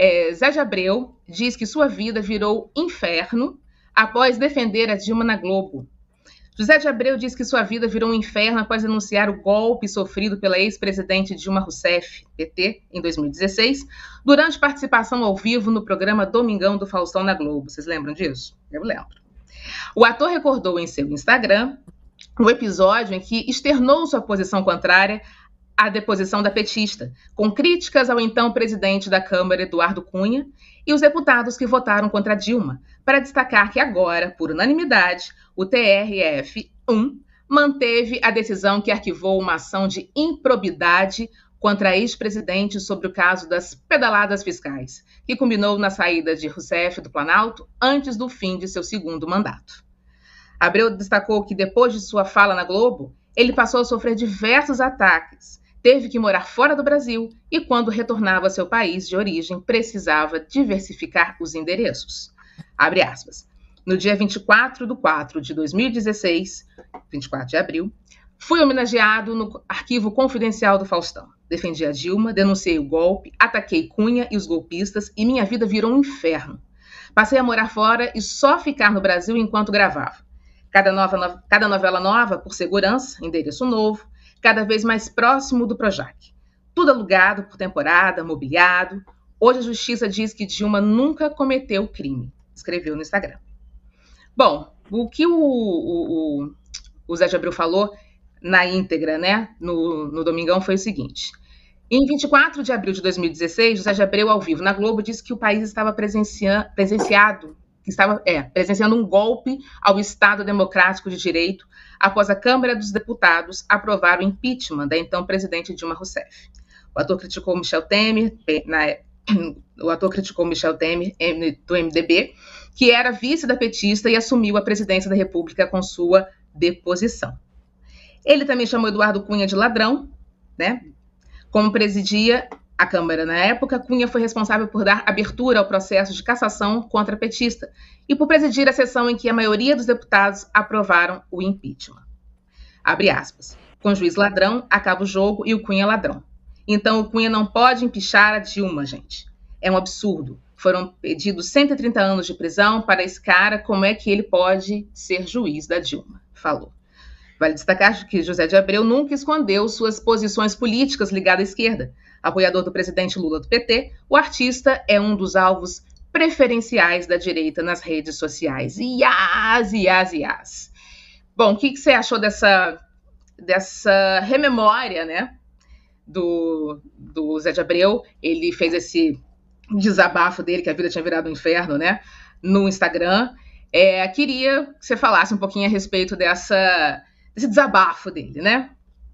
Zé de Abreu diz que sua vida virou inferno após defender a Dilma na Globo. José de Abreu diz que sua vida virou um inferno após denunciar o golpe sofrido pela ex-presidente Dilma Rousseff, PT, em 2016, durante participação ao vivo no programa Domingão do Faustão na Globo. Vocês lembram disso? Eu lembro. O ator recordou em seu Instagram o episódio em que externou sua posição contrária à deposição da petista, com críticas ao então presidente da Câmara, Eduardo Cunha, e os deputados que votaram contra Dilma, para destacar que agora, por unanimidade, o TRF-1 manteve a decisão que arquivou uma ação de improbidade contra a ex-presidente sobre o caso das pedaladas fiscais, que culminou na saída de Rousseff do Planalto antes do fim de seu segundo mandato. Abreu destacou que depois de sua fala na Globo, ele passou a sofrer diversos ataques, teve que morar fora do Brasil e, quando retornava ao seu país de origem, precisava diversificar os endereços. Abre aspas. No dia 24 de 4 de 2016, 24 de abril, fui homenageado no arquivo confidencial do Faustão. Defendi a Dilma, denunciei o golpe, ataquei Cunha e os golpistas e minha vida virou um inferno. Passei a morar fora e só ficar no Brasil enquanto gravava. Cada novela nova, por segurança, endereço novo, cada vez mais próximo do Projac. Tudo alugado por temporada, mobiliado. Hoje a justiça diz que Dilma nunca cometeu crime, escreveu no Instagram. Bom, o que o Zé de Abreu falou na íntegra, né, no Domingão foi o seguinte. Em 24 de abril de 2016, José de Abreu, ao vivo na Globo, disse que o país estava presenciando um golpe ao Estado Democrático de Direito após a Câmara dos Deputados aprovar o impeachment da então presidente Dilma Rousseff. O ator criticou Michel Temer, do MDB, que era vice da petista e assumiu a presidência da República com sua deposição. Ele também chamou Eduardo Cunha de ladrão, né? Como presidia a Câmara na época, Cunha foi responsável por dar abertura ao processo de cassação contra a petista e por presidir a sessão em que a maioria dos deputados aprovaram o impeachment. Abre aspas. Com o juiz ladrão, acaba o jogo e o Cunha ladrão. Então o Cunha não pode empichar a Dilma, gente. É um absurdo. Foram pedidos 130 anos de prisão para esse cara, como é que ele pode ser juiz da Dilma? Falou. Vale destacar que José de Abreu nunca escondeu suas posições políticas ligadas à esquerda. Apoiador do presidente Lula do PT, o artista é um dos alvos preferenciais da direita nas redes sociais. Iás. Bom, o que você achou dessa rememória, né, do Zé de Abreu? Ele fez esse desabafo dele, que a vida tinha virado um inferno, né, no Instagram. Queria que você falasse um pouquinho a respeito desse desabafo dele, né?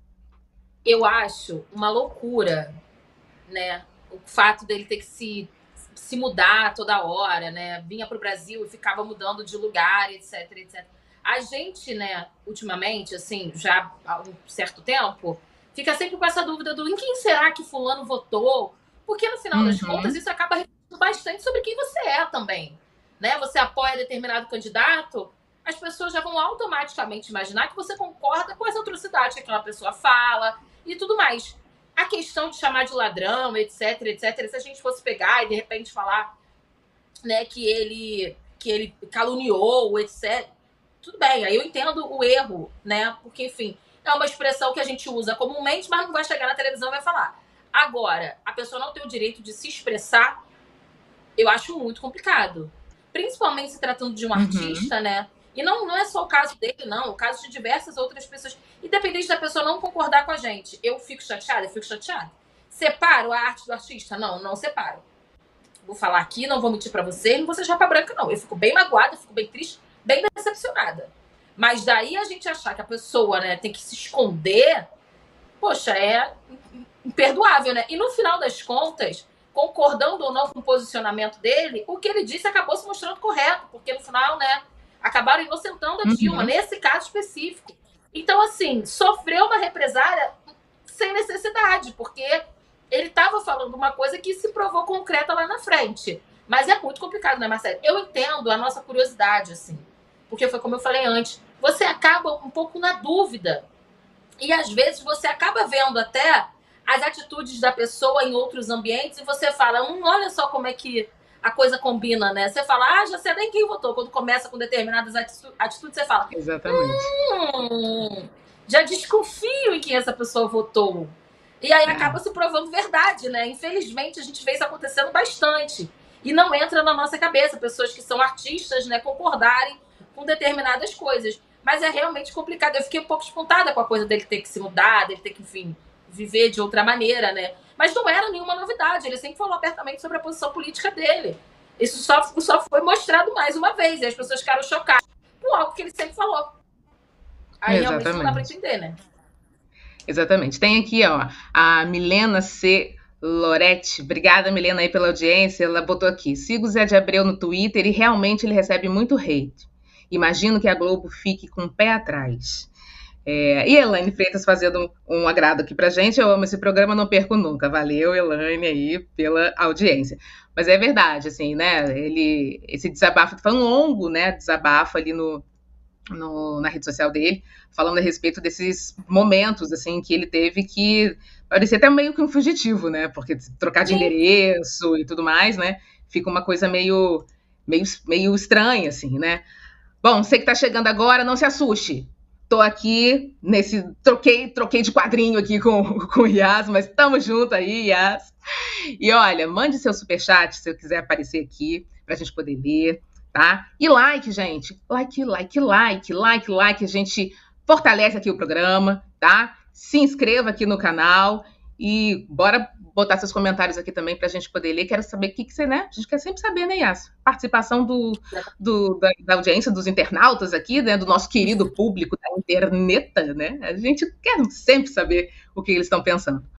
Eu acho uma loucura, né, o fato dele ter que se mudar toda hora, né, vinha para o Brasil e ficava mudando de lugar, etc. A gente, né, ultimamente, assim, já há um certo tempo, fica sempre com essa dúvida em quem será que fulano votou, porque no final das contas isso acaba refletindo bastante sobre quem você é também, né? Você apoia determinado candidato, as pessoas já vão automaticamente imaginar que você concorda com as atrocidades que aquela pessoa fala e tudo mais. A questão de chamar de ladrão, etc, se a gente fosse pegar e de repente falar, né, que ele caluniou, etc, tudo bem, aí eu entendo o erro, né, porque, enfim, é uma expressão que a gente usa comumente, mas não vai chegar na televisão e vai falar. Agora, a pessoa não tem o direito de se expressar, eu acho muito complicado. Principalmente se tratando de um artista, né? E não é só o caso dele, não. O caso de diversas outras pessoas. Independente da pessoa não concordar com a gente. Eu fico chateada. Separo a arte do artista? Não separo. Vou falar aqui, não vou mentir pra você, não vou ser chapa branca, não. Eu fico bem magoada, fico bem triste, bem decepcionada. Mas daí a gente achar que a pessoa, né, tem que se esconder, poxa, é imperdoável, né? E no final das contas, concordando ou não com o posicionamento dele, o que ele disse acabou se mostrando correto, porque no final, né, acabaram inocentando a Dilma, nesse caso específico. Então, assim, sofreu uma represália sem necessidade, porque ele estava falando uma coisa que se provou concreta lá na frente. Mas é muito complicado, né, Marcelo? Eu entendo a nossa curiosidade, assim, porque foi como eu falei antes, você acaba um pouco na dúvida. E às vezes você acaba vendo até as atitudes da pessoa em outros ambientes e você fala, olha só como é que a coisa combina, né? Você fala, já sei nem quem votou. Quando começa com determinadas atitudes, você fala, exatamente. Já desconfio em quem essa pessoa votou. E aí acaba se provando verdade, né? Infelizmente, a gente vê isso acontecendo bastante. E não entra na nossa cabeça pessoas que são artistas, né, concordarem com determinadas coisas. Mas é realmente complicado. Eu fiquei um pouco espantada com a coisa dele ter que se mudar, dele ter que, enfim, viver de outra maneira, né? Mas não era nenhuma novidade. Ele sempre falou abertamente sobre a posição política dele. Isso só foi mostrado mais uma vez. E as pessoas ficaram chocadas com algo que ele sempre falou. Aí realmente não dá para entender, né? Exatamente. Tem aqui, ó, a Milena C. Loretti. Obrigada, Milena, aí pela audiência. Ela botou aqui, sigo o Zé de Abreu no Twitter e realmente ele recebe muito hate. Imagino que a Globo fique com o pé atrás. E Elaine Freitas fazendo um agrado aqui pra gente. Eu amo esse programa, não perco nunca. Valeu, Elaine, aí, pela audiência. Mas é verdade, assim, né? Esse desabafo foi um longo, né? Desabafo ali na rede social dele, falando a respeito desses momentos, assim, que ele teve que parecia até meio que um fugitivo, né? Porque trocar de endereço e tudo mais, né? Fica uma coisa meio estranha, assim, né? Bom, você que tá chegando agora, não se assuste. Tô aqui troquei de quadrinho aqui com o Yas, mas estamos juntos aí, Yas. E olha, mande seu superchat se eu quiser aparecer aqui pra gente poder ver, tá? E like, gente. Like. A gente fortalece aqui o programa, tá? Se inscreva aqui no canal e bora botar seus comentários aqui também pra gente poder ler. Quero saber o que você, né? A gente quer sempre saber, né, Yas? Participação da audiência, dos internautas aqui, né? Do nosso querido público da interneta, né? A gente quer sempre saber o que eles estão pensando.